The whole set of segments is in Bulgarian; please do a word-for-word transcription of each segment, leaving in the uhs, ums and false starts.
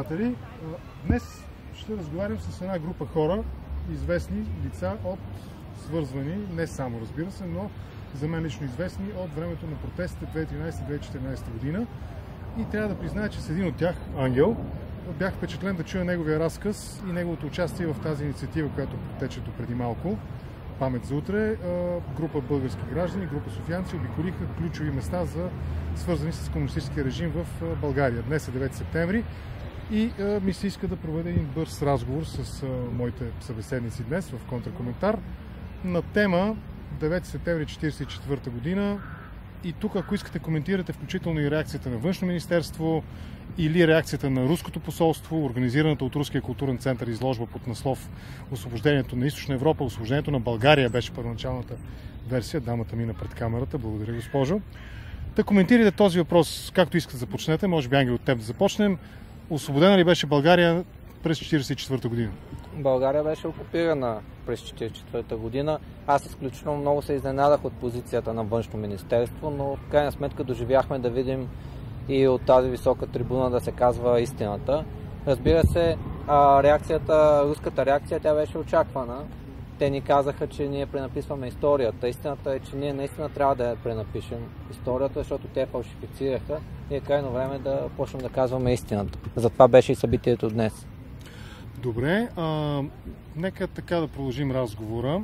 приятели! Днес ще разговарям с една група хора, известни лица от свързвани, не само разбира се, но за мен лично известни от времето на протестите две хиляди и тринадесета - две хиляди и четиринадесета година. И трябва да призная, че с един от тях, Ангел, бях впечатлен да чуя неговия разказ и неговото участие в тази инициатива, която протече до преди малко. Памет за утре. Група български граждани, група софиянци обиколиха ключови места, за свързани с комунистическия режим в България. Днес е девети септември и ми се иска да проведа един бърз разговор с моите събеседници днес в контракоментар на тема девети септември четиридесет и четвърта година. И тук, ако искате, коментирате включително и реакцията на Външно министерство или реакцията на Руското посолство, организираната от Руския културен център изложба под наслов "Освобождението на Източна Европа, освобождението на България" беше първоначалната версия. Дамата мина пред камерата. Благодаря, госпожо. Да коментирате този въпрос, както искате да започнете. Може би, Ангел, от теб да започнем. Освободена ли беше България през четиридесет и четвърта година? България беше окупирана през четиридесет и четвърта година. Аз изключително много се изненадах от позицията на Външно министерство, но в крайна сметка доживяхме да видим и от тази висока трибуна да се казва истината. Разбира се, реакцията, руската реакция, тя беше очаквана. Те ни казаха, че ние пренаписваме историята. Истината е, че ние наистина трябва да я пренапишем историята, защото те фалшифицираха и е крайно време да почнем да казваме истината. Затова беше и събитието днес. Добре, а, нека така да продължим разговора.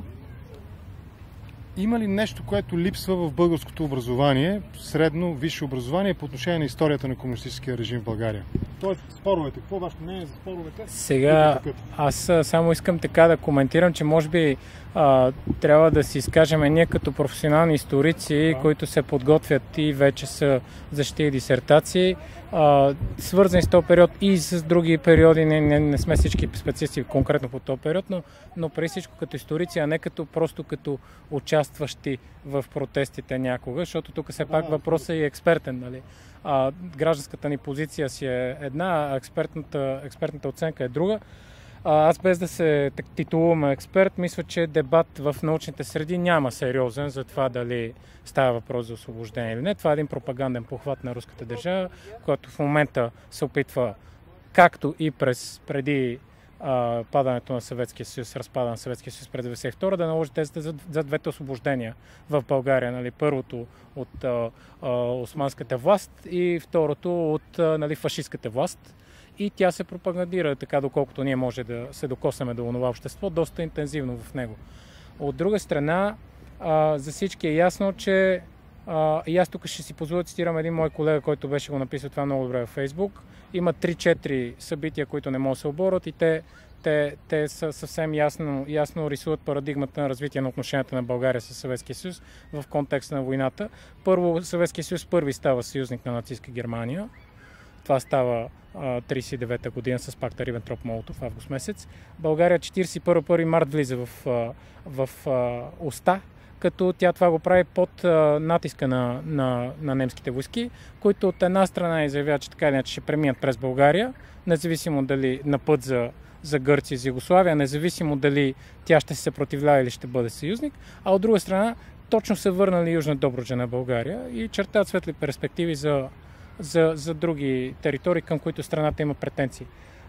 Има ли нещо, което липсва в българското образование, средно, висше образование, по отношение на историята на комунистическия режим в България? Тоест, споровете. Какво е вашето мнение за споровете? Сега, аз само искам така да коментирам, че може би а, трябва да си изкажем ние като професионални историци, да, които се подготвят и вече са защити дисертации, а, свързани с този период и с други периоди. Не, не, не сме всички специалисти конкретно по този период, но, но преди всичко като историци, а не като просто като участващи в протестите някога, защото тук все пак въпросът е и експертен, нали? А, гражданската ни позиция си е една, а експертната, експертната оценка е друга. А, аз без да се титулувам експерт, мисля, че дебат в научните среди няма сериозен за това дали става въпрос за освобождение или не. Това е един пропаганден похват на руската държава, който в момента се опитва, както и през преди а, падането на Съветския съюз, разпада на Съветския съюз през деветдесет и втора, да наложи тезата за, за двете освобождения в България. Нали? Първото от а, а, османската власт и второто от а, нали, фашистката власт. И тя се пропагандира така, доколкото ние може да се докоснем до онова общество, доста интензивно в него. От друга страна, а, за всички е ясно, че а, и аз тук ще си позволя да цитирам един мой колега, който беше го написал това много добре във Фейсбук. Има три-четири събития, които не могат да се оборват и те, те, те са съвсем ясно, ясно рисуват парадигмата на развитие на отношенията на България с Съветския съюз в контекста на войната. Първо, Съветския съюз първи става съюзник на нацистска Германия. Това става тридесет и девета година с пакта Рибентроп-Молотов в август месец. България четиридесет и първи първи март влиза в, в, в Оста, като тя това го прави под натиска на, на, на немските войски, които от една страна изявяват, че така или иначе ще преминат през България, независимо дали на път за, за Гърция и за Югославия, независимо дали тя ще се съпротивлява или ще бъде съюзник, а от друга страна точно се върнали Южна Добруджа на България и чертаят светли перспективи за За, за други територии, към които страната има претенции.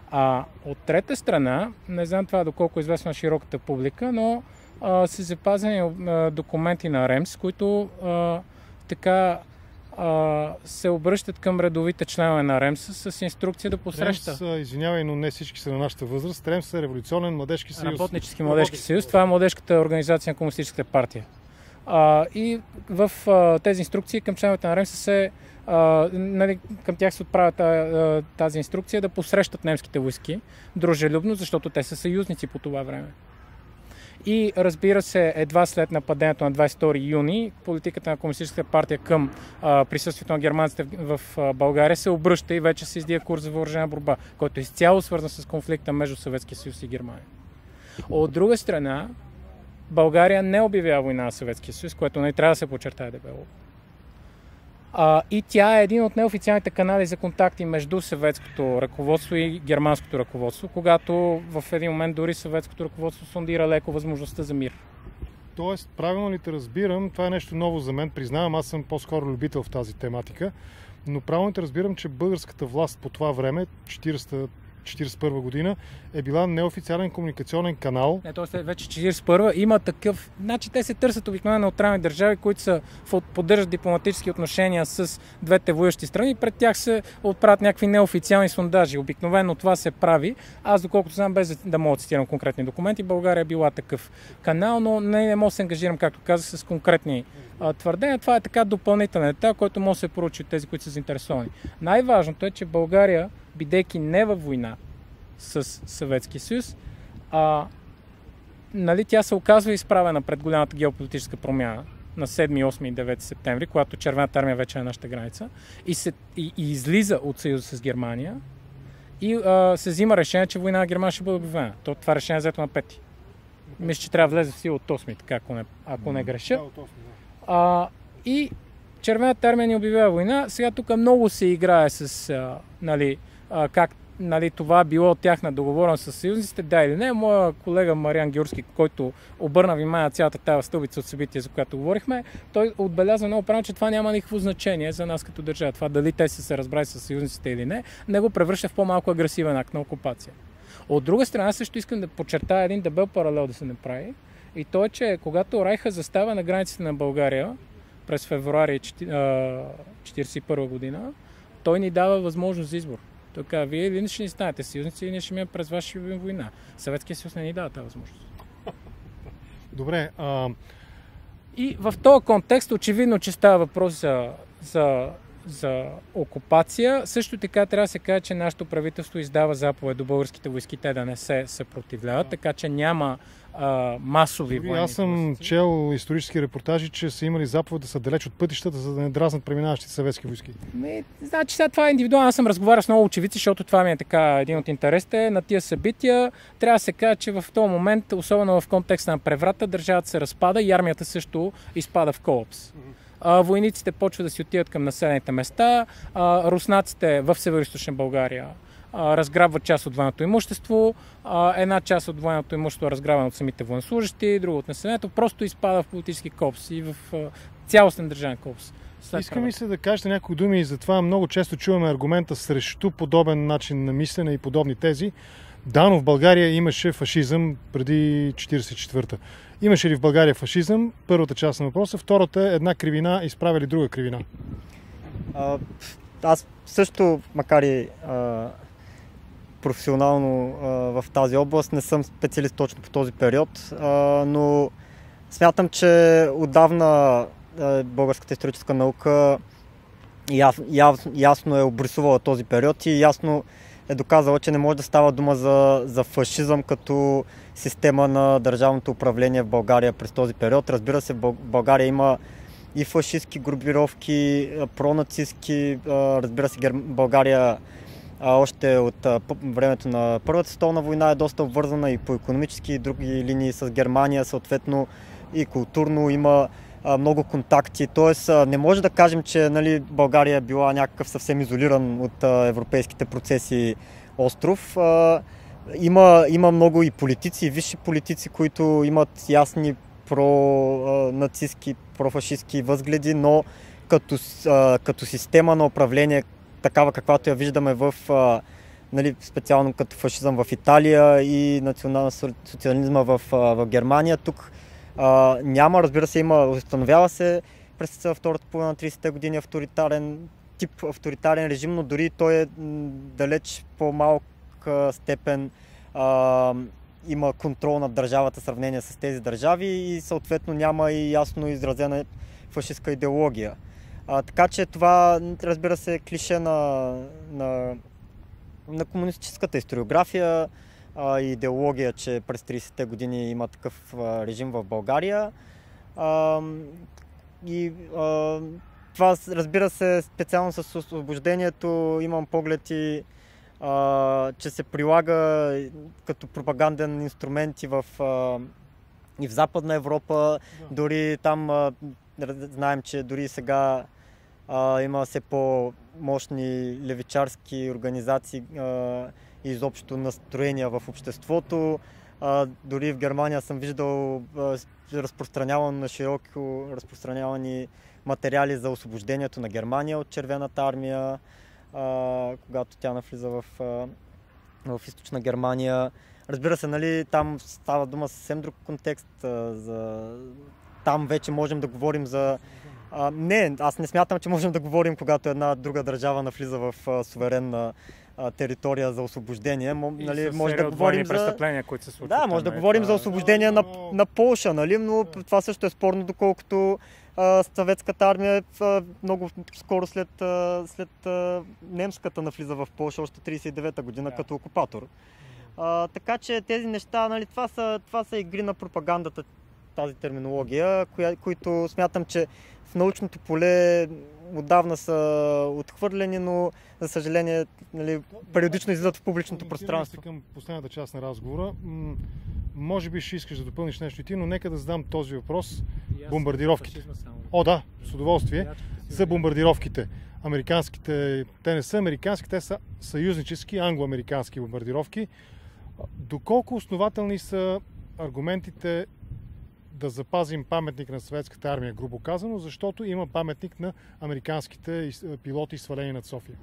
А от трета страна, не знам това доколко е известно на широката публика, но а, са запазени а, документи на РЕМС, които а, така а, се обръщат към редовите членове на РЕМС с инструкция да посреща. РЕМС, извинявай, но не всички са на нашата възраст. РЕМС е Революционен младежки съюз. Работнически младежки съюз. Това е младежката организация на Комунистическата партия. А, и в а, тези инструкции към членовете на РЕМС се Uh, нали, към тях се отправя тази, тази инструкция да посрещат немските войски дружелюбно, защото те са съюзници по това време. И разбира се, едва след нападението на двадесет и втори юни, политиката на Комунистическата партия към uh, присъствието на германците в uh, България се обръща и вече се издига курс за въоръжена борба, който е изцяло свързан с конфликта между Съветския съюз и Германия. От друга страна, България не обявява война на Съветския съюз, което не трябва да се подчертае дебело. А, и тя е един от неофициалните канали за контакти между съветското ръководство и германското ръководство, когато в един момент дори съветското ръководство сондира леко възможността за мир. Тоест, правилно ли те разбирам, това е нещо ново за мен, признавам, аз съм по-скоро любител в тази тематика, но правилно те разбирам, че българската власт по това време, четиридесета четиридесет и първа година, е била неофициален комуникационен канал. Не, то след вече четиридесет и първа има такъв... Значи те се търсят обикновено неутрални държави, които са поддържат дипломатически отношения с двете воюващи страни. Пред тях се отправят някакви неофициални сондажи. Обикновено това се прави. Аз, доколкото знам, без да мога да цитирам конкретни документи, България е била такъв канал, но не, не мога да се ангажирам, както казах, с конкретни а, твърдения. Това е така допълнителен етап, който може да се поручи от тези, които са заинтересовани. Най-важното е, че България, бидейки не във война с Съветския съюз, а, нали, тя се оказва изправена пред голямата геополитическа промяна на седми, осми и девети септември, когато Червената армия вече е на нашата граница и, се, и, и излиза от съюза с Германия и а, се взима решение, че война на Германия ще бъде обявена. То, това решение е взето на пети. Мисля, че трябва да влезе в сила от осми, така, ако не, ако не греша. А, и Червената армия ни обявява война. Сега тук много се играе с а, нали, а, как нали, това било тяхна договореност с съюзниците, да или не. Моя колега Мариан Георгски, който обърна внимание на цялата тази стълбица от събития, за която говорихме, той отбелязва много правилно, че това няма никакво значение за нас като държава. Това дали те са се разбрали с съюзниците или не, не го превръща в по-малко агресивен акт на окупация. От друга страна, също искам да подчертая един дебел паралел да се направи. И то е, че когато Райха застава на границите на България през февруари четиридесет и първа година, той ни дава възможност за избор. Той казва, вие или ще ни станете съюзници, или ние ще минем през ваша война. Съветския съюз не ни дава тази възможност. Добре. А... И в този контекст очевидно, че става въпрос за, за, за окупация. Също така трябва да се каже, че нашето правителство издава заповед до българските войски те да не се съпротивляват, така че няма а, масови Дори военни. Аз съм чел исторически репортажи, че са имали заповед да са далеч от пътищата, за да не дразнат преминаващите съветски войски. Ми, значи сега това е индивидуално. Аз съм разговарял с много очевидци, защото това ми е така един от интересите на тия събития. Трябва да се каже, че в този момент, особено в контекста на преврата, държавата се разпада и армията също изпада в колапс. А, войниците почват да си отиват към населените места, а, руснаците в Североизточна България а, разграбват част от военното имущество, а, една част от военното имущество е разграбвано от самите военнослужащи, друго от населението, просто изпада в политически колапс и в а, цялостен държавен колапс. Искам и се да кажете някои думи и затова много често чуваме аргумента срещу подобен начин на мислене и подобни тези. Да, но в България имаше фашизъм преди четиридесет и четвърта. Имаше ли в България фашизъм? Първата част на въпроса. Втората е една кривина изправя ли друга кривина? А, аз също, макар и а, професионално а, в тази област, не съм специалист точно по този период, а, но смятам, че отдавна а, българската историческа наука яс, яс, ясно е обрисувала този период и ясно е доказала, че не може да става дума за, за фашизъм като система на държавното управление в България през този период. Разбира се, в България има и фашистски групировки, пронацистски. Разбира се, България още от времето на Първата световна война е доста обвързана и по икономически и други линии с Германия, съответно и културно има много контакти. Тоест не може да кажем, че нали, България е била някакъв съвсем изолиран от европейските процеси остров. Има, има много и политици, и висши политици, които имат ясни про-нацистски, профашистски възгледи, но като, като система на управление, такава каквато я виждаме в, нали, специално като фашизъм в Италия и национал-социализма в, в Германия, тук а, няма, разбира се, има, установява се през втората половина на тридесетте години авторитарен тип авторитарен режим, но дори той е далеч по-малка степен а, има контрол над държавата в сравнение с тези държави и съответно няма и ясно изразена фашистска идеология. А, така че това, разбира се, е клише на, на, на комунистическата историография а, и идеология, че през тридесетте години има такъв а, режим в България. А, и а, това, разбира се, специално с освобождението имам поглед и Uh, че се прилага като пропаганден инструмент и в, uh, и в Западна Европа. Да. Дори там uh, знаем, че дори сега uh, има все по-мощни левичарски организации uh, и изобщо настроения в обществото. А, дори в Германия съм виждал а, разпространявано на широко разпространявани материали за освобождението на Германия от Червената армия, а, когато тя навлиза в, а, в източна Германия. Разбира се, нали, там става дума съвсем друг контекст. А, за... Там вече можем да говорим за... А, не, аз не смятам, че можем да говорим, когато една друга държава навлиза в а, суверенна а, територия за освобождение. Мо, и нали, с може да говорим за престъпления, които се случват. Да, може там, да е, говорим това... за освобождение на, на Полша, нали? Но това също е спорно, доколкото а, съветската армия а, много скоро след, а, след а, немската навлиза в Полша, още тридесет и девета година, да, като окупатор. А, така че тези неща, нали, това са, това са игри на пропагандата, тази терминология, коя, които смятам, че в научното поле отдавна са отхвърлени, но за съжаление, нали, периодично излизат в публичното пространство. Към последната част на разговора. М- може би ще искаш да допълниш нещо и ти, но нека да задам този въпрос. Бомбардировките. О, да, с удоволствие. За бомбардировките. Американските, те не са американски, те са съюзнически, англо-американски бомбардировки. Доколко основателни са аргументите да запазим паметник на съветската армия, грубо казано, защото има паметник на американските пилоти, свалени над София?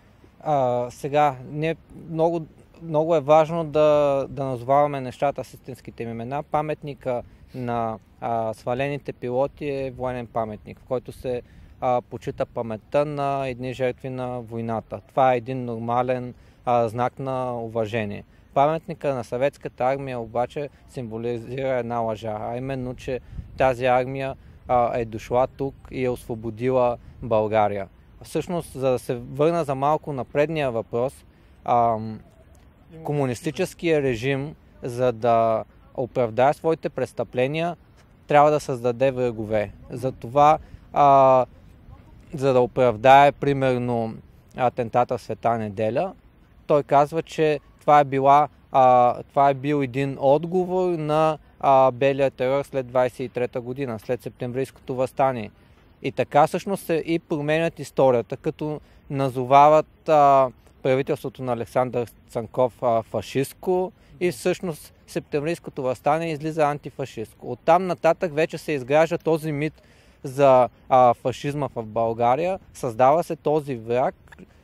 А, сега, не, много, много е важно да, да назоваваме нещата с истинските им имена. Паметника на а, свалените пилоти е военен паметник, в който се а, почита паметта на едни жертви на войната. Това е един нормален а, знак на уважение. Паметника на съветската армия обаче символизира една лъжа, а именно, че тази армия а, е дошла тук и е освободила България. Всъщност, за да се върна за малко на предния въпрос, а, комунистическия режим, за да оправдае своите престъпления, трябва да създаде врагове. Затова, а, за да оправдае, примерно, атентата в Света неделя, той казва, че това е, била, а, това е бил един отговор на а, белия терор след двадесет и трета година, след септемврийското въстание. И така всъщност се и променят историята, като назовават а, правителството на Александър Цанков а, фашистко и всъщност септемврийското въстание излиза антифашистко. Оттам нататък вече се изгражда този мит за а, фашизма в България, създава се този враг,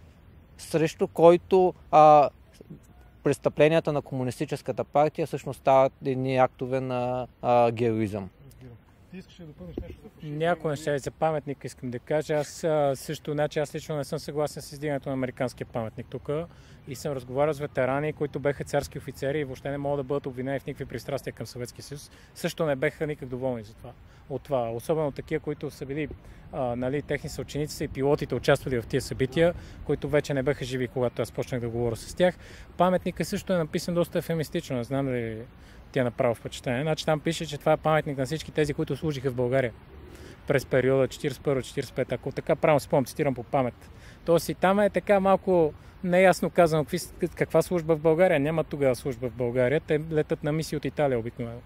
срещу който а, престъпленията на комунистическата партия всъщност стават едни актове на а, героизъм. Ти искаш да допълниш нещо за фашизма? Някои неща за паметника искам да кажа. Аз а, също, значи аз лично не съм съгласен с издигането на американския паметник тук и съм разговарял с ветерани, които беха царски офицери и въобще не могат да бъдат обвинени в никакви пристрастия към Съветския съюз. Също не беха никак доволни за това. От това. Особено такива, които са били а, нали, техни съученици са и пилотите участвали в тия събития, които вече не беха живи, когато аз почнах да говоря с тях. Паметникът също е написан доста ефемистично, не знам дали ти е направо впечатление. Значи там пише, че това е паметник на всички тези, които служиха в България през периода четиридесет и първа четиридесет и пета, ако така правилно спомням, цитирам по памет. Тоест и там е така малко неясно казано какви, каква служба в България. Няма тогава служба в България. Те летат на мисии от Италия обикновено.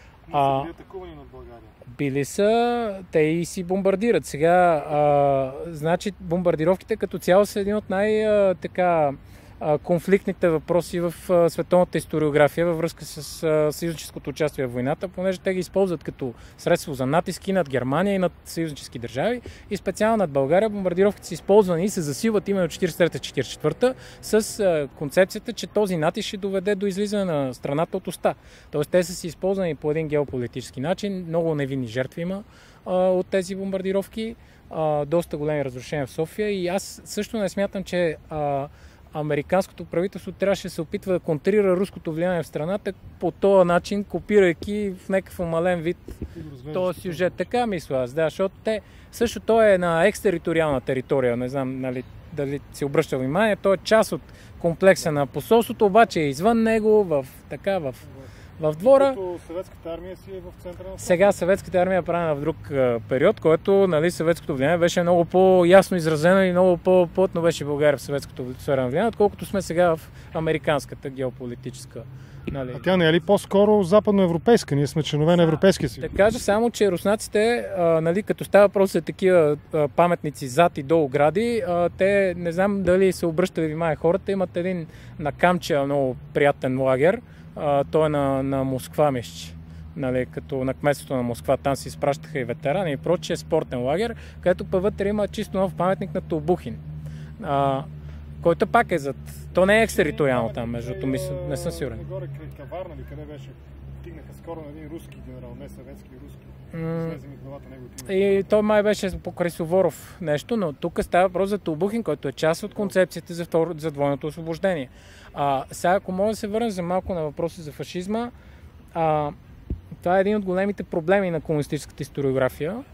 А, били атакувани над България. Били са, те и си бомбардират. Сега, а, значи, бомбардировките като цяло са един от най- така конфликтните въпроси в световната историография във връзка с съюзническото участие в войната, понеже те ги използват като средство за натиски над Германия и над съюзнически държави и специално над България. Бомбардировките са използвани и се засилват именно четиридесет и трета четиридесет и четвърта с концепцията, че този натиск ще доведе до излизане на страната от уста. Тоест те са си използвани по един геополитически начин. Много невинни жертви има а, от тези бомбардировки. А, доста големи разрушения в София и аз също не смятам, че а, американското правителство трябваше да се опитва да контрира руското влияние в страната по този начин, копирайки в някакъв мален вид този сюжет. Така мисля аз, да, защото те, също той е на екстериториална територия, не знам нали, дали си обръща внимание, той е част от комплекса на посолството, обаче е извън него, в, така, в, в двора. Съветската армия си е в центъра на... Сега съветската армия е правена в друг а, период, който нали, съветското влияние беше много по-ясно изразено и много по-плътно беше България в съветското сфера на влияние, отколкото сме сега в американската геополитическа. Нали. А тя не е ли по-скоро западноевропейска? Ние сме членове на Европейския съюз. Да кажа само, че руснаците, а, нали, като става въпрос за такива а, паметници зад и долу гради, а, те не знам дали се обръщали внимание хората, имат един на Камча много приятен лагер, а, той е на, на Москва, мисля. Нали, като на кметството на Москва, там се изпращаха и ветерани и прочие, спортен лагер, където пък вътре има чисто нов паметник на Толбухин, а, който пак е зад... То не е екстериториално там, между другото, мисля, не съм сигурен. Нагоре край Каварна ли, къде беше? Стигнаха скоро на един руски генерал, не съветски, руски. М- Слезе ми в главата неговото име. И той май беше покрай Суворов нещо, но тук става въпрос за Толбухин, който е част от концепцията за, втор... за двойното освобождение. А, сега, ако мога да се върна за малко на въпроси за фашизма, а, това е един от големите проблеми на комунистическата историография.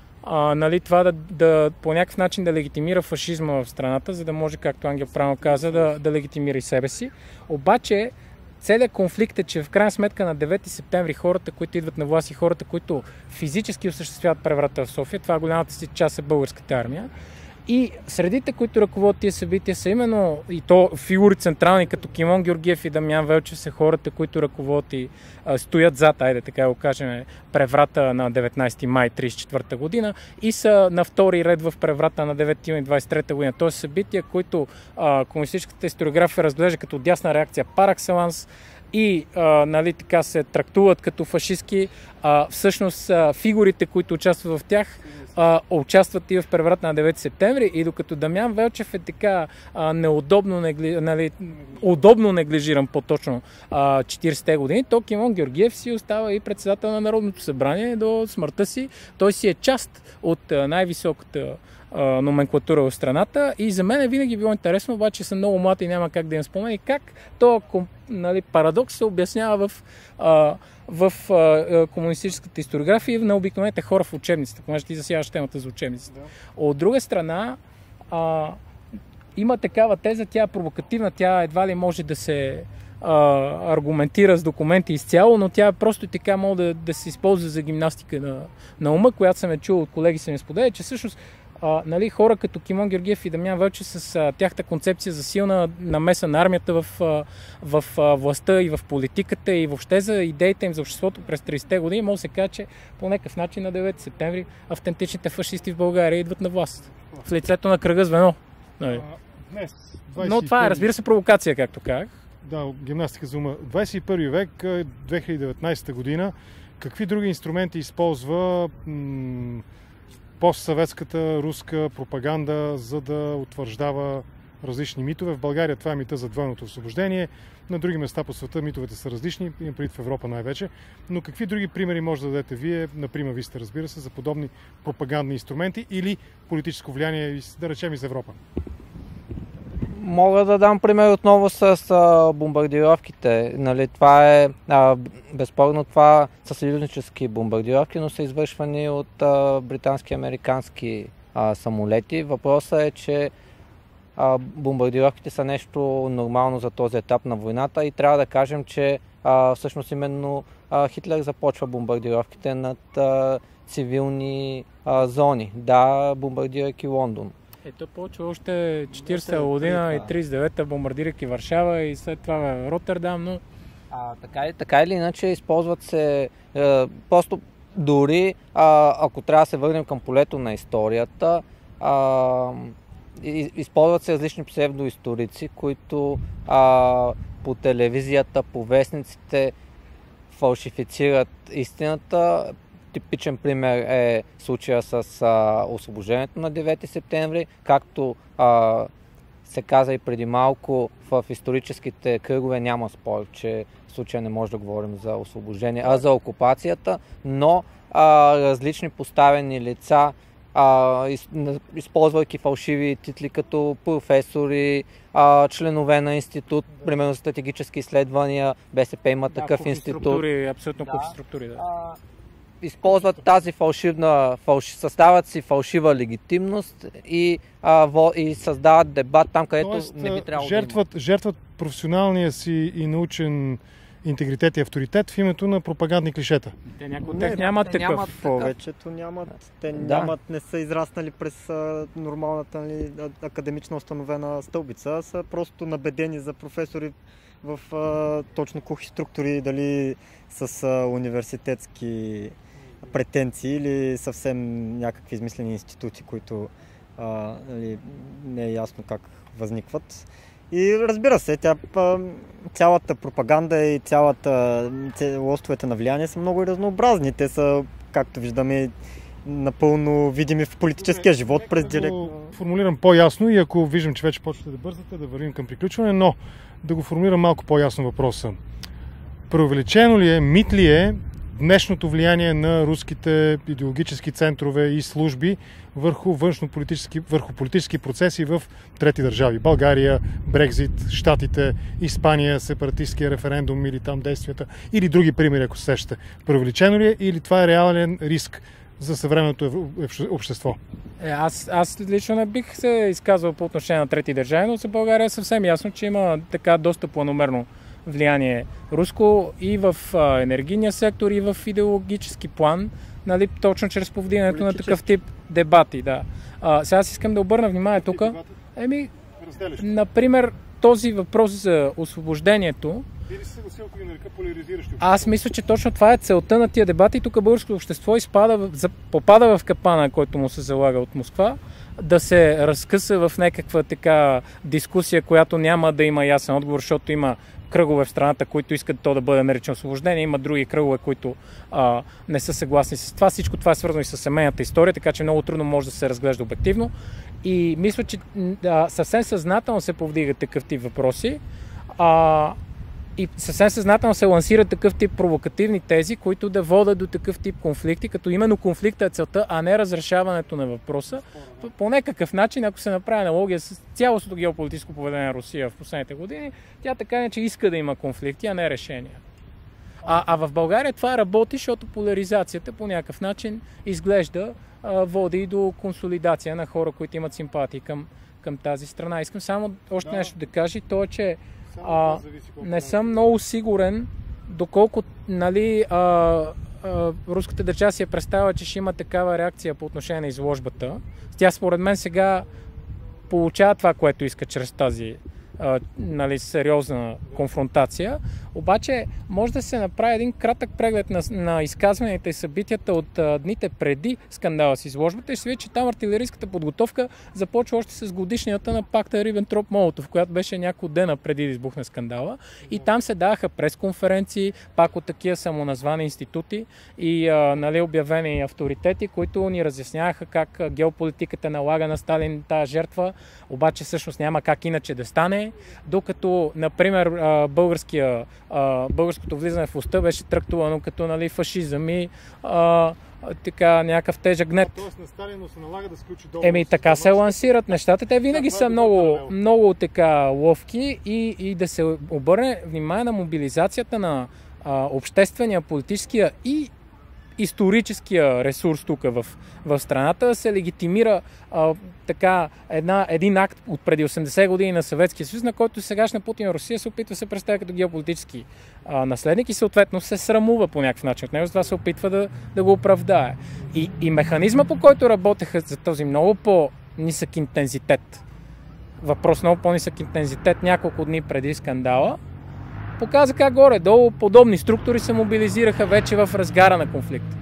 А, нали, това да, да по някакъв начин да легитимира фашизма в страната, за да може, както Ангел правилно каза, да, да легитимира и себе си. Обаче, целият конфликт е, че в крайна сметка на девети септември хората, които идват на власт и хората, които физически осъществяват преврата в София, това голямата си част е българската армия. И средите, които ръководят тия събития, са именно и то фигури централни, като Кимон Георгиев и Дамян Велчев, са хората, които ръководят и а, стоят зад, айде така го кажем, преврата на деветнайсети май трийсет и четвърта година и са на втори ред в преврата на девети юни двайсет и трета година. Т.е. събития, които а, комунистическата историография разглежда като дясна реакция пар екселанс и а, нали, така се трактуват като фашистки, а, всъщност а, фигурите, които участват в тях, а, участват и в преврата на девети септември, и докато Дамян Велчев е така а, неудобно, негли... нали, удобно неглижиран по-точно а, четирийсетте години, то Кимон Георгиев си остава и председател на Народното събрание до смъртта си. Той си е част от а, най-високата Uh, номенклатура в страната, и за мен е винаги било интересно, обаче съм много млад и няма как да им спомени как този нали, парадокс се обяснява в, uh, в uh, комунистическата историография на обикновените хора в учебниците, понеже ти засягаш темата за учебниците. Да. От друга страна, uh, има такава теза, тя е провокативна, тя едва ли може да се Uh, аргументира с документи изцяло, но тя просто така може да, да се използва за гимнастика на, на ума, която съм е чул от колеги, са ми споделя, че всъщност uh, нали, хора като Кимон Георгиев и Дамян Велчев с uh, тяхта концепция за силна намеса на армията в, uh, в uh, властта и в политиката и въобще за идеите им за обществото през трийсетте години, може да се каже, че по някакъв начин на девети септември автентичните фашисти в България идват на власт. В лицето на кръга звено. Нали. Uh, днес, но това е, разбира се, провокация, както казах. Да, гимнастика за ума. двайсет и първи век, две хиляди и деветнайсета година, какви други инструменти използва м- постсъветската руска пропаганда, за да утвърждава различни митове? В България това е мита за двойното освобождение, на други места по света митовете са различни, имам предвид в Европа най-вече, но какви други примери може да дадете вие, например ви сте, разбира се, за подобни пропагандни инструменти или политическо влияние, да речем, из Европа? Мога да дам пример отново с а, бомбардировките. Нали, това е а, безспорно това са съюзнически бомбардировки, но са извършвани от а, британски и американски а, самолети. Въпросът е, че а, бомбардировките са нещо нормално за този етап на войната и трябва да кажем, че а, всъщност именно а, Хитлер започва бомбардировките над а, цивилни а, зони. Да, бомбардирайки Лондон. Ето почва още четирийсета година и трийсет и девета бомбардирайки Варшава и след това Роттердам, но... А, така, така или иначе използват се е, просто дори а, ако трябва да се върнем към полето на историята, а, използват се различни псевдоисторици, които а, по телевизията, по вестниците фалшифицират истината. Типичен пример е случая с а, освобождението на девети септември, както а, се каза и преди малко, в историческите кръгове няма спор, че в случая не може да говорим за освобождение, а за окупацията, но а, различни поставени лица, а, из, използвайки фалшиви титли като професори, а, членове на институт, примерно за стратегически изследвания, БСП има да, такъв институт. Структури, абсолютно да. купи структури. Да. А, използват тази фалшивна, фалши, съставят си фалшива легитимност и, а, во, и създават дебат там, където Тоест, не би трябвало жертват, да има. Жертват професионалния си и научен интегритет и авторитет в името на пропагандни клишета. Те някои от тях нямат такъв. Нямат повечето нямат. Те да. нямат, не са израснали през а, нормалната нали, академично установена стълбица, са просто набедени за професори в а, точно кухи структури, дали с а, университетски претенции или съвсем някакви измислени институти, които а, нали, не е ясно как възникват. И разбира се, тя, цялата пропаганда и цялата лостовете на влияние са много разнообразни. Те са, както виждаме, напълно видими в политическия Добре, живот през директ. Да го формулирам по-ясно и ако виждам, че вече почвате да бързате, да вървим към приключване, но да го формулирам малко по-ясно въпроса. Преувеличено ли е, мит ли е днешното влияние на руските идеологически центрове и служби върху външно-политически, върху политически процеси в трети държави? България, Брекзит, Щатите, Испания, сепаратистския референдум или там действията, или други примери, ако се сещате. Преувеличено ли е или това е реален риск за съвременното общество? Е, аз, аз лично не бих се изказвал по отношение на трети държави, но за България е съвсем ясно, че има така доста планомерно влияние руско и в а, енергийния сектор, и в идеологически план, нали, точно чрез повдигането на такъв тип дебати. Да. А, сега аз искам да обърна внимание тук. Еми, например, този въпрос за освобождението. Или се съгласил, ако ги нарека поляризиращи? Аз мисля, че точно това е целта на тия дебати. Тук българското общество изпада, попада в капана, който му се залага от Москва, да се разкъса в някаква така дискусия, която няма да има ясен отговор, защото има кръгове в страната, които искат то да бъде наречено освобождение, има други кръгове, които а, не са съгласни с това. Всичко това е свързано и с семейната история, така че много трудно може да се разглежда обективно. И мисля, че а, съвсем съзнателно се повдигат такъв тип въпроси. А, И съвсем съзнателно се лансират такъв тип провокативни тези, които да водят до такъв тип конфликти, като именно конфликта е целта, а не разрешаването на въпроса. По, по някакъв начин, ако се направи аналогия с цялостното геополитическо поведение на Русия в последните години, тя така не че иска да има конфликти, а не решения. А, а в България това работи, защото поляризацията по някакъв начин изглежда а, води до консолидация на хора, които имат симпатии към, към тази страна. Искам само още да. нещо да кажа, то е, че А, не съм много сигурен доколко, нали, а, а, руската държава си е представила, че ще има такава реакция по отношение на изложбата. Тя според мен сега получава това, което иска чрез тази а, нали, сериозна конфронтация. Обаче може да се направи един кратък преглед на, на изказванията и събитията от а, дните преди скандала с изложбата и ще се види, че там артилерийската подготовка започва още с годишнията на пакта Рибентроп-Молотов, която беше няколко дена преди да избухне скандала. И там се даваха пресконференции, пак от такива самоназвани институти и а, нали, обявени авторитети, които ни разясняваха как геополитиката налага на Сталин тази жертва, обаче всъщност няма как иначе да стане, докато, например, а, българския Uh, българското влизане в властта беше трактувано като, нали, фашизъм и uh, така някакъв тежък гнет. Тоест на Сталин се налага да сключи договор. Еми така се лансират нещата. Те винаги са много, много така ловки и, и да се обърне внимание на мобилизацията на uh, обществения, политическия и историческия ресурс тук в, в страната, да се легитимира а, така една, един акт от преди осемдесет години на Съветския съюз, на който сегашна Путин Русия се опитва да се представя като геополитически а, наследник и съответно се срамува по някакъв начин от него, затова се опитва да, да го оправдае. И, и механизма, по който работеха за този много по-нисък интензитет, въпрос много по-нисък интензитет няколко дни преди скандала, показа как горе-долу подобни структури се мобилизираха вече в разгара на конфликта.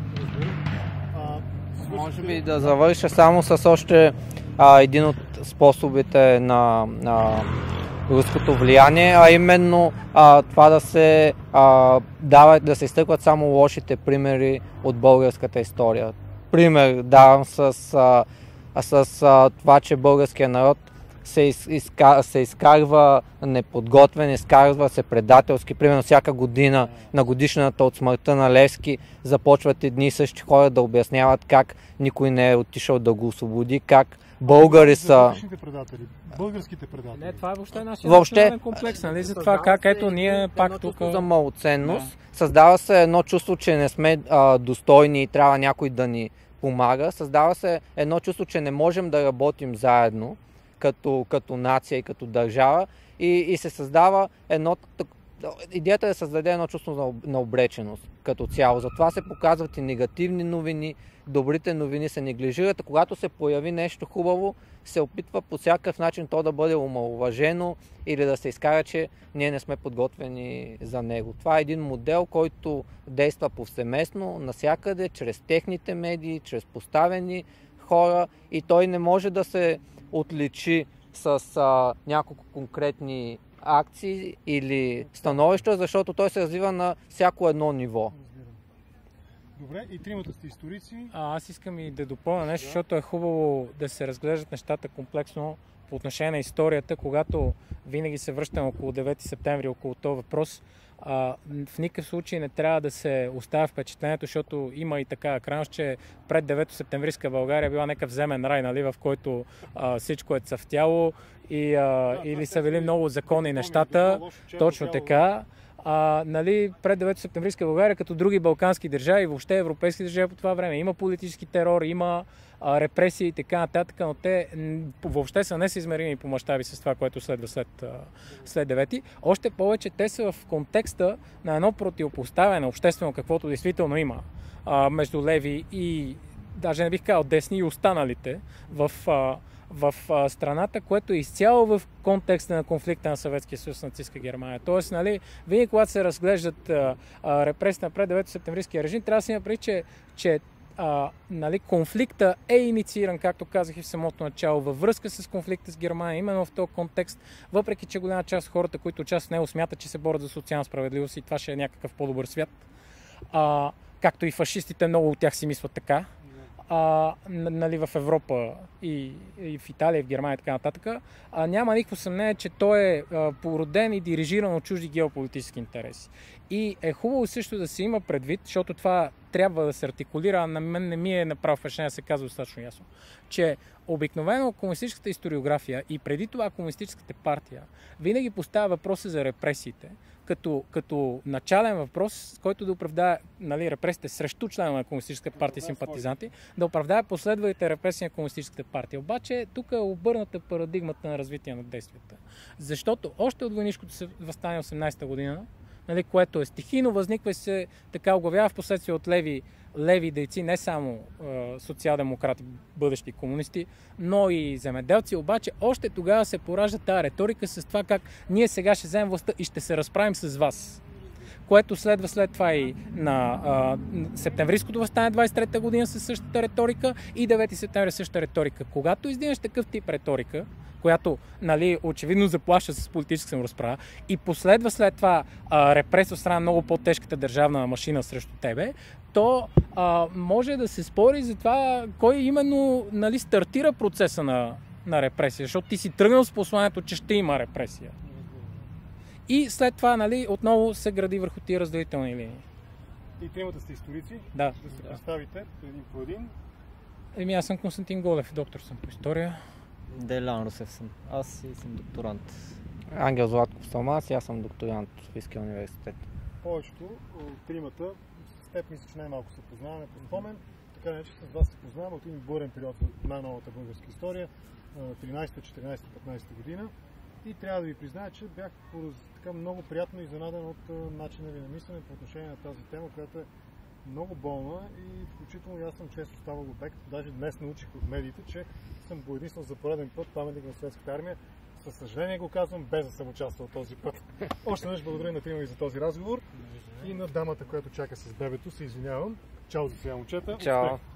Може би да завърша само с още а, един от способите на, на руското влияние, а именно а, това да се а, дават, да се изтъкват само лошите примери от българската история. Пример давам с, а, с а, това, че българският народ се, из, изка, се изкарва неподготвен, изкарва се предателски. Примерно всяка година на годишната от смъртта на Левски започват едни и същи хора да обясняват как никой не е отишъл да го освободи, как българи са... предатели, българските предатели. Не, това е въобще нашия въобще... национален комплекс, нали? За това как ето ние пак тук... за малоценност. Да. Създава се едно чувство, че не сме а, достойни и трябва някой да ни помага. Създава се едно чувство, че не можем да работим заедно като, като нация и като държава и, и се създава едно... Идеята е да създаде едно чувство на обреченост като цяло. Затова се показват и негативни новини, добрите новини се неглижират, а когато се появи нещо хубаво, се опитва по всякакъв начин то да бъде омаловажено или да се изкара, че ние не сме подготвени за него. Това е един модел, който действа повсеместно, навсякъде, чрез техните медии, чрез поставени хора и той не може да се отличи с а, няколко конкретни акции или становища, защото той се развива на всяко едно ниво. Добре, и тримата сте историци. А, аз искам и да допълня нещо, защото е хубаво да се разглеждат нещата комплексно по отношение на историята, когато винаги се връщаме около девети септември, около този въпрос. А, в никакъв случай не трябва да се оставя впечатлението, защото има и така крайност, че пред девети септемврийска България била някакъв земен рай, нали, в който а, всичко е цъфтяло и, а, да, или са били много законни нещата. Точно така. А, нали, пред девети септемврийска България, като други балкански държави, въобще европейски държави по това време, има политически терор, има а, репресии и така нататък, но те въобще са несъизмерими по мащаби с това, което следва след, а, след девети. Още повече те са в контекста на едно противопоставяне обществено, каквото действително има а, между леви и, даже не бих казал десни, и останалите в а, в а, страната, което е изцяло в контекста на конфликта на Съветския съюз с нацистска Германия. Тоест, нали, винаги когато се разглеждат репресии напред девети септемврийския режим, трябва да се има предвид, че, че а, нали, конфликта е иницииран, както казах и в самото начало, във връзка с конфликта с Германия, именно в този контекст, въпреки че голяма част от хората, които участват в него, смятат, че се борят за социална справедливост и това ще е някакъв по-добър свят. А, както и фашистите, много от тях си мислят така. А, нали, в Европа и, и в Италия, и в Германия и така нататък, а, няма никакво съмнение, че той е а, породен и дирижиран от чужди геополитически интереси. И е хубаво също да се има предвид, защото това трябва да се артикулира, а на мен не ми е направо впечатление да се казва достатъчно ясно, че обикновено комунистическата историография и преди това комунистическата партия винаги поставя въпроса за репресиите, като, като начален въпрос, който да оправдае, нали, репресиите срещу членове на комунистическата партия и симпатизанти, да оправдае последвалите репресии на комунистическата партия. Обаче тук е обърната парадигмата на развитие на действията. Защото още от войнишкото въстание осемнадесета година, нали, което е стихийно, възниква и се така оглавява в последствие от леви, леви дейци, не само е, социал-демократи, бъдещи комунисти, но и земеделци. Обаче още тогава се поражда тази риторика с това как ние сега ще вземем властта и ще се разправим с вас. Което следва след това и на а, септемврийското въстание двадесет и трета година със същата риторика и девети септември същата риторика. Когато издигнеш такъв тип риторика, която, нали, очевидно заплаща с политическа саморазправа и последва след това а, репресия от страна много по-тежката държавна машина срещу тебе, то а, може да се спори за това кой именно, нали, стартира процеса на, на репресия, защото ти си тръгнал с посланието, че ще има репресия. И след това, нали, отново се гради върху тия разделителни линии. И темата сте историци? Да. Да се представите един по един. Еми, аз съм Константин Голев, доктор съм по история. Делян Русев съм. Аз си съм докторант. Ангел Златков съм аз и аз съм докторант в Софийския университет. Повечето от тримата, с теб мисля, че най-малко се познаваме по спомен, така не че с вас се познаваме от един бурен период от най-новата българска история, тринадесета, четиринадесета, петнадесета година. И трябва да ви призная, че бях така много приятно изненадан от начина ви на мислене по отношение на тази тема, която е много болна и включително аз съм често ставал обект. Даже днес научих от медиите, че съм го единствено за пореден път паметник на Съветската армия. Със съжаление го казвам, без да съм участвал този път. Още веднъж благодаря на трима ви за този разговор и на дамата, която чака с бебето. Се извинявам. Чао за сега, момчета. Чао.